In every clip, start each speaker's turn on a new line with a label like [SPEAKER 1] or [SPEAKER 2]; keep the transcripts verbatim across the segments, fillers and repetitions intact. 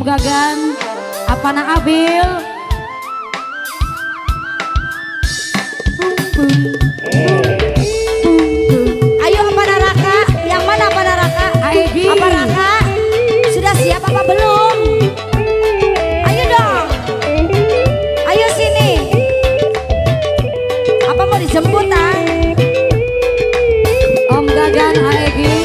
[SPEAKER 1] Gagan, apa nak Abil?
[SPEAKER 2] Ayo apa Raka? Yang mana apa Raka?
[SPEAKER 1] Aegi.
[SPEAKER 2] Apa Raka? Sudah siap apa belum? Ayo dong. Ayo sini. Apa mau dijemput ah?
[SPEAKER 1] Om Gagan, Aegi.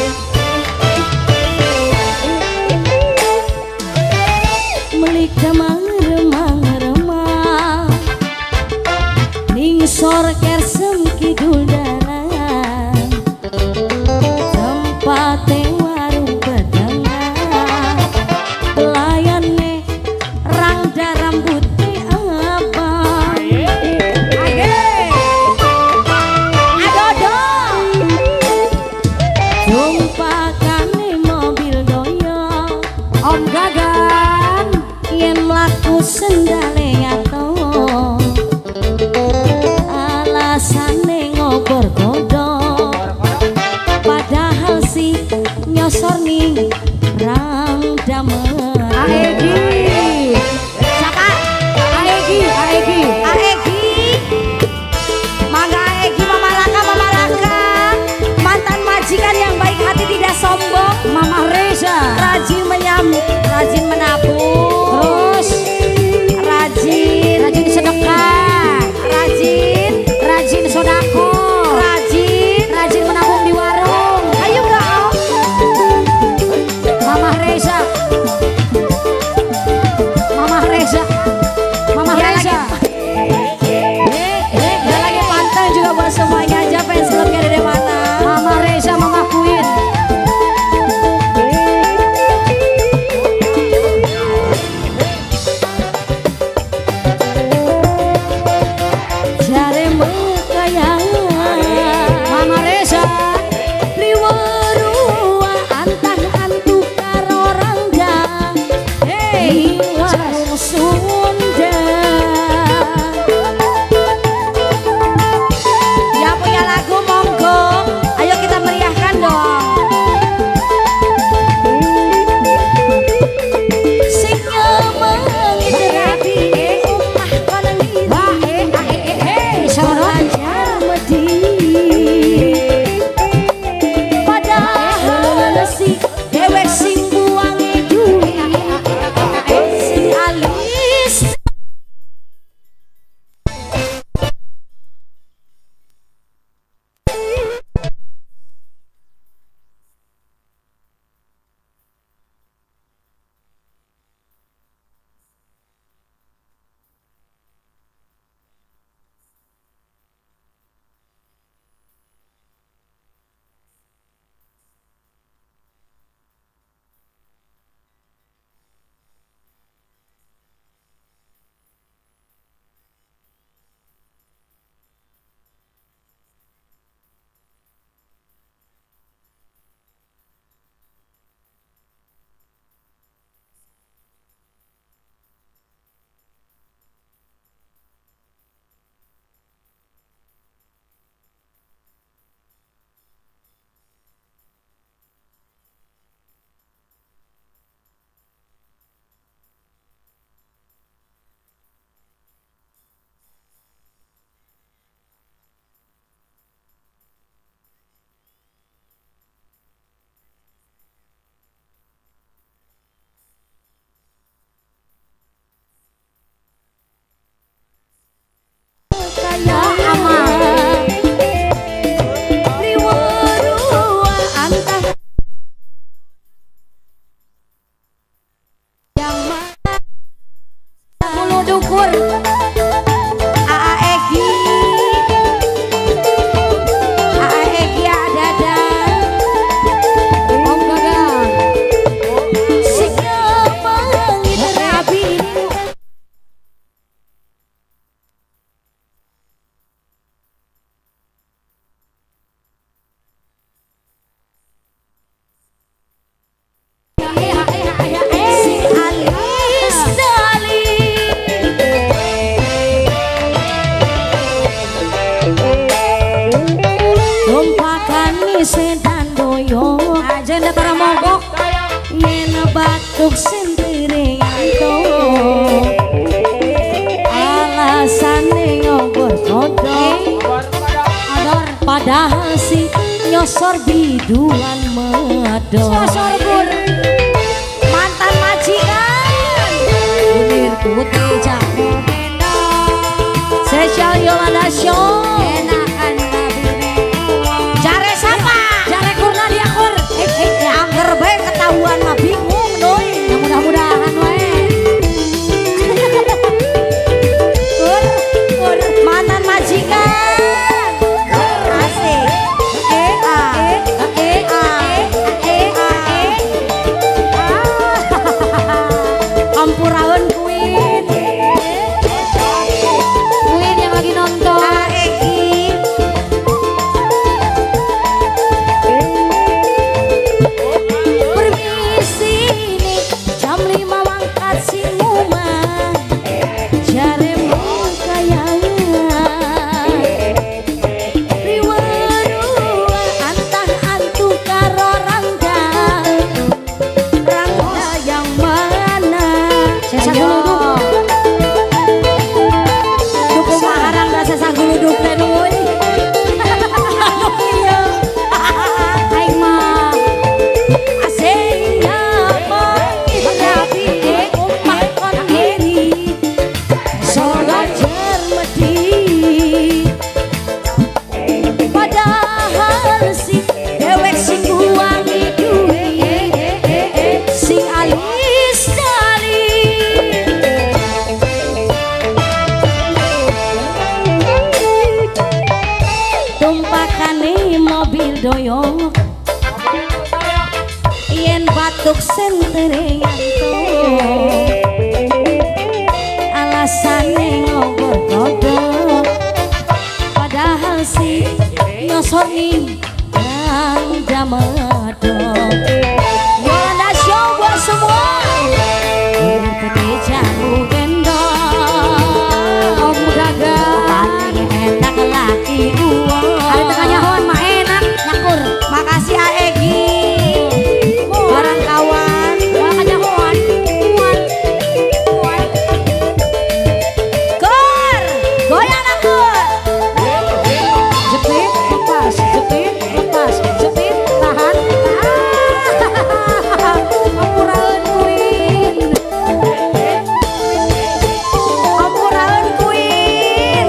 [SPEAKER 2] Melik demang remang-remang ning sor kersem kidul dalan tempate warung pedangan pelayane rangda rambutnya abang adodo jumpakane mobil doyong
[SPEAKER 1] Om Gagan,
[SPEAKER 2] yen mlaku sendale ngato alasane ngobor godhong padahal si nyosor ning rang damen
[SPEAKER 1] Aegi.
[SPEAKER 2] siapa?
[SPEAKER 1] Aegi, Aegi.
[SPEAKER 2] Aegi Mangga Aegi, Mama Laka, Mama Laka mantan majikan yang baik hati tidak sombong,
[SPEAKER 1] Mama Reza.
[SPEAKER 2] rajin menyambut, rajin menabung,
[SPEAKER 1] Terus
[SPEAKER 2] rajin
[SPEAKER 1] rajin sedekah,
[SPEAKER 2] rajin
[SPEAKER 1] rajin sodako,
[SPEAKER 2] rajin
[SPEAKER 1] rajin menabung di warung.
[SPEAKER 2] ayo enggak Om?
[SPEAKER 1] Mama Reza. Mama Reza. Mama
[SPEAKER 2] Dia
[SPEAKER 1] Reza.
[SPEAKER 2] Eh, eh, dia lagi pantang juga buat semuanya aja fans klubnya dari mana.
[SPEAKER 1] Mama Reza, Mama Queen.
[SPEAKER 2] Jare mekayang
[SPEAKER 1] Mama Reza.
[SPEAKER 2] liwerua antang antuk karo rangga
[SPEAKER 1] Hey,
[SPEAKER 2] warung Sunda. Ya punya lagu monggo, ayo kita meriahkan dong. Sing nyemeng terapi omah kono
[SPEAKER 1] Wah, eh, ah, eh, eh, eh, sono.
[SPEAKER 2] lancar wedi padahal si dewek sing buangi duit sing alis kaya aman liwerua antang yang mulu dukur Aa Egi Aa Egi ada-ada
[SPEAKER 1] Om Gagan.
[SPEAKER 2] sing nyemeng terapi sing alis dali tumpakane sedan doyo
[SPEAKER 1] Aja ndak ora mogok.
[SPEAKER 2] yen batuk sendiri nyosor biduan medok
[SPEAKER 1] Nyosor bur
[SPEAKER 2] mantan majikan
[SPEAKER 1] Bulir putih jago gendong
[SPEAKER 2] Sesial Yolanda Show
[SPEAKER 1] enakan babine
[SPEAKER 2] Jare siapa?
[SPEAKER 1] Jare kurna dia kur
[SPEAKER 2] Eh, eh, ya angger bae ketahuan mah bingung doi.
[SPEAKER 1] ya mudah-mudahan wae
[SPEAKER 2] Kur, kur, mantan majikan. Asik. Eh, ah, eh, ah, eh, ah. Ampuraeun Queen.
[SPEAKER 1] Queen yang lagi nonton
[SPEAKER 2] Ah, Egi. Permisi nih, jam lima mangkat si Muma. Jare mau kayangan. Riwarua antah antu karo Rangga. Rangga yang mana?
[SPEAKER 1] Sesa
[SPEAKER 2] Ayo.
[SPEAKER 1] guluduk.
[SPEAKER 2] Duku maharang da sesa guluduk teh nuy. Iya.
[SPEAKER 1] aing mah
[SPEAKER 2] Asingnya menghirapi umat kon diri Sholat jermedi Padahal si dewek sing wangi duit Sing alis kali Tumpakane mobil doyok yen batuk sentere ngantuk alasane ngobor kodok padahal si nyosor ning Rangga medok Yolanda Show buat semua Bulir putih jago gendong
[SPEAKER 1] om dagang
[SPEAKER 2] paling enak laki uang
[SPEAKER 1] hari tengahnya hon mah enak nyakur
[SPEAKER 2] makasih A Egi barang kawan
[SPEAKER 1] makanya hon hon hon
[SPEAKER 2] Kur goyang anggur
[SPEAKER 1] jepit lepas jepit lepas jepit tahan ampuraeun Queen
[SPEAKER 2] ampuraeun Queen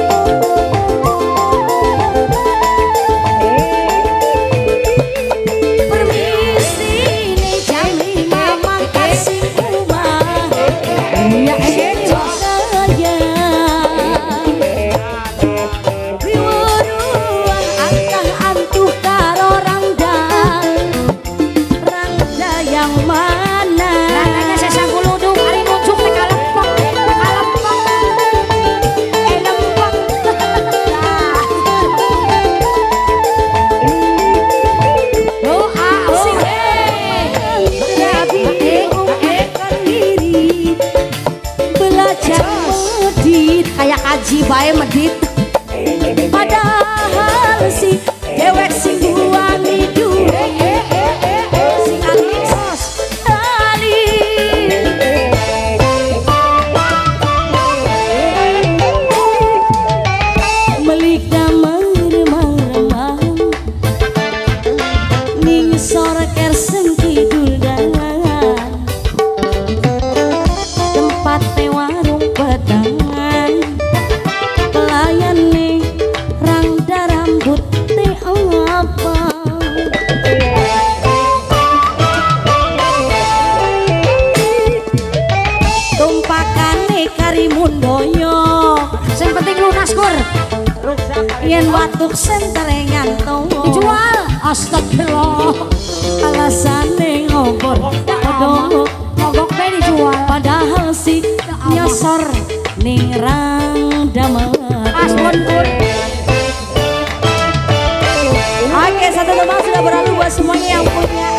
[SPEAKER 2] permisi nih jam lima mangkat si rumah
[SPEAKER 1] ya eh
[SPEAKER 2] sayang riwuruan antah antuh karo Rangga Rangga yang mana
[SPEAKER 1] Ranganya sesa guluduk ari nunjuk teh kalempok kalempok
[SPEAKER 2] eh lempeng
[SPEAKER 1] doa
[SPEAKER 2] sing berabi umatkan diri belajar medit kayak kaji bae medit padahal si dewek sing wangi duit sing alis tali melik damang remang-remang ning sore kerseng kidul dalan tempat teh warung pedangan pelayan nih Rangga rambut teh apa tumpakane karimun doyok
[SPEAKER 1] sing penting lunas kur
[SPEAKER 2] yen batuk sentere ngantuk
[SPEAKER 1] dijual astagfirullah
[SPEAKER 2] alasane ngobor kodok
[SPEAKER 1] mogok be dijual
[SPEAKER 2] padahal si nyosor ning Rangga
[SPEAKER 1] Asbon
[SPEAKER 2] medok
[SPEAKER 1] kur
[SPEAKER 2] oke satu teman sudah berlalu buat semuanya yang punya